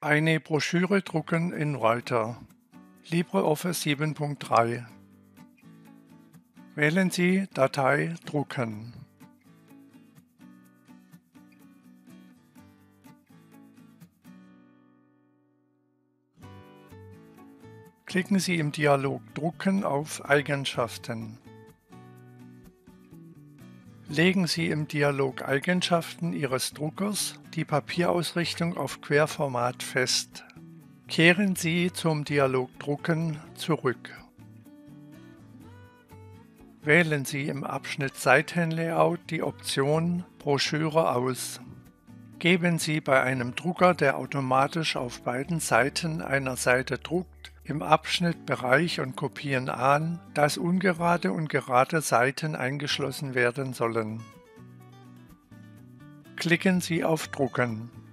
Eine Broschüre drucken in Writer. LibreOffice 7.3. Wählen Sie Datei drucken. Klicken Sie im Dialog Drucken auf Eigenschaften. Legen Sie im Dialog Eigenschaften Ihres Druckers die Papierausrichtung auf Querformat fest. Kehren Sie zum Dialog Drucken zurück. Wählen Sie im Abschnitt Seitenlayout die Option Broschüre aus. Geben Sie bei einem Drucker, der automatisch auf beiden Seiten einer Seite druckt, im Abschnitt Bereich und Kopien an, dass ungerade und gerade Seiten eingeschlossen werden sollen. Klicken Sie auf Drucken.